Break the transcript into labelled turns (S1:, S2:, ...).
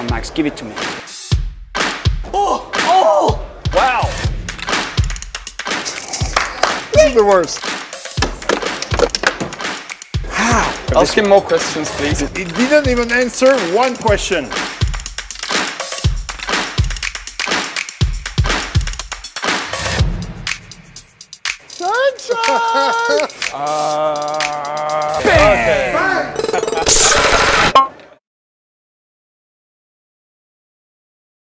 S1: on, Max, give it to me.
S2: Oh! Oh!
S3: Wow! This is the worst.
S2: How?
S3: Ask him more questions, please.
S2: He didn't even answer one question. Sunshine!